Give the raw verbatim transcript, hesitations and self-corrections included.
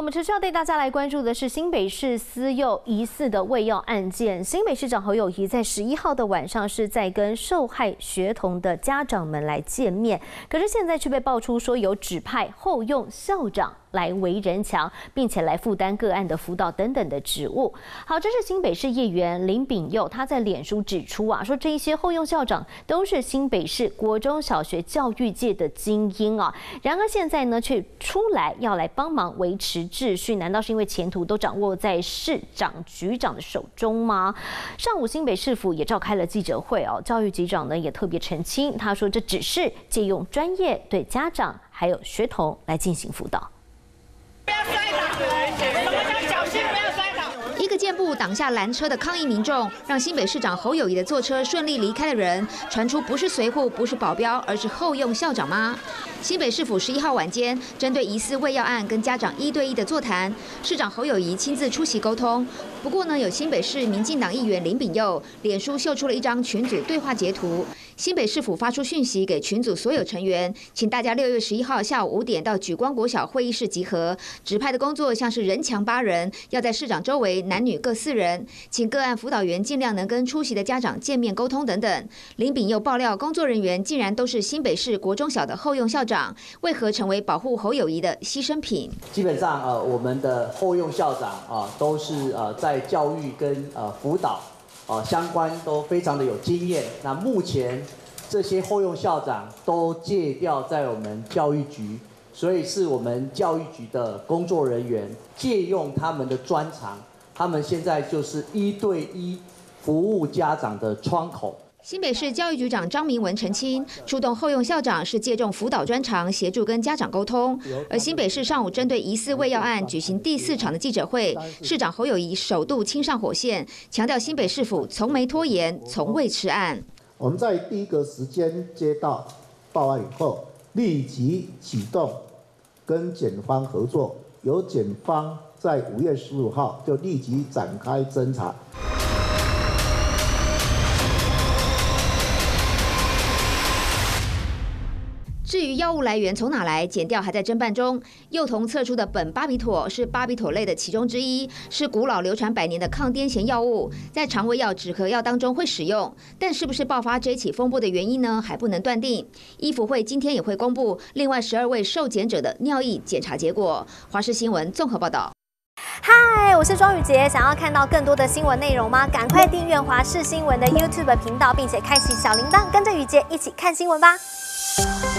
们持续要带大家来关注的是新北市私幼疑似的喂药案件。新北市长侯友宜在十一号的晚上是在跟受害学童的家长们来见面，可是现在却被爆出说有指派后用校长来为人墙，并且来负担个案的辅导等等的职务。好，这是新北市议员林炳佑他在脸书指出啊，说这一些后用校长都是新北市国中小学教育界的精英啊，然而现在呢却出来要来帮忙维持秩序，难道是因为前途都掌握在市长局长的手中吗？上午新北市府也召开了记者会哦，教育局长呢也特别澄清，他说这只是借用专业对家长还有学童来进行辅导。 不要摔倒！什么叫侥幸？不要摔倒！ 一个箭步挡下拦车的抗议民众，让新北市长侯友宜的坐车顺利离开的人，传出不是随护，不是保镖，而是后用校长吗？新北市府十一号晚间，针对疑似喂药案跟家长一对一的座谈，市长侯友宜亲自出席沟通。不过呢，有新北市民进党议员林炳佑脸书秀出了一张群组对话截图。新北市府发出讯息给群组所有成员，请大家六月十一号下午五点到莒光国小会议室集合。指派的工作像是人墙八人，要在市长周围男女各四人，请个案辅导员尽量能跟出席的家长见面沟通等等。林炳佑爆料，工作人员竟然都是新北市国中小的后用校长，为何成为保护侯友宜的牺牲品？ 基本上呃，我们的后用校长啊、呃，都是呃在教育跟呃辅导。呃，相关都非常的有经验。那目前这些后用校长都借调在我们教育局，所以是我们教育局的工作人员借用他们的专长，他们现在就是一对一服务家长的窗口。 新北市教育局长张明文澄清，出动后用校长是借重辅导专长，协助跟家长沟通。而新北市上午针对疑似喂药案举行第四场的记者会，市长侯友宜首度亲上火线，强调新北市府从没拖延，从未迟案。 我们在第一个时间接到报案以后，立即启动跟检方合作，由检方在五月十五号就立即展开侦查。 至于药物来源从哪来，检调还在侦办中。幼童测出的苯巴比妥是巴比妥类的其中之一，是古老流传百年的抗癫痫药物，在肠胃药、止咳药当中会使用。但是不是爆发这起风波的原因呢？还不能断定。医福会今天也会公布另外十二位受检者的尿液检查结果。华视新闻综合报道。 嗨，我是庄宇杰。想要看到更多的新闻内容吗？赶快订阅华视新闻的 YouTube 频道，并且开启小铃铛，跟着宇杰一起看新闻吧。